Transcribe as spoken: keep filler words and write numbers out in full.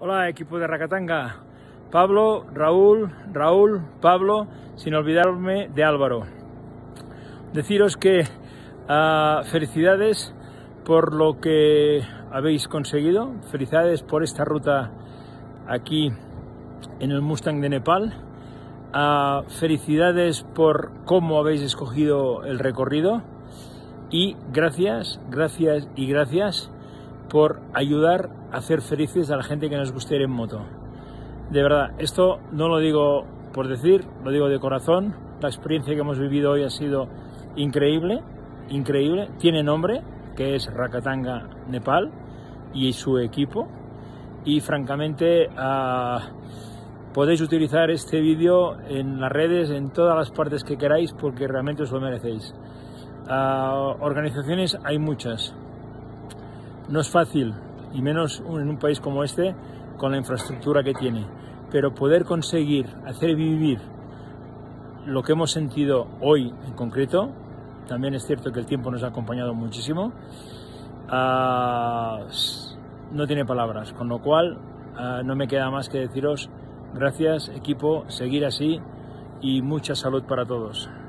Hola, equipo de Rakatanga. Pablo, Raúl, Raúl, Pablo, sin olvidarme de Álvaro. Deciros que uh, felicidades por lo que habéis conseguido, felicidades por esta ruta aquí en el Mustang de Nepal, uh, felicidades por cómo habéis escogido el recorrido y gracias, gracias y gracias por ayudar a hacer felices a la gente que nos gusta ir en moto. De verdad, esto no lo digo por decir, lo digo de corazón. La experiencia que hemos vivido hoy ha sido increíble, increíble. Tiene nombre, que es Rakatanga Nepal y su equipo. Y francamente, uh, podéis utilizar este vídeo en las redes, en todas las partes que queráis, porque realmente os lo merecéis. Uh, organizaciones hay muchas. No es fácil, y menos en un país como este, con la infraestructura que tiene, pero poder conseguir hacer vivir lo que hemos sentido hoy en concreto, también es cierto que el tiempo nos ha acompañado muchísimo, uh, no tiene palabras, con lo cual uh, no me queda más que deciros gracias, equipo, seguir así y mucha salud para todos.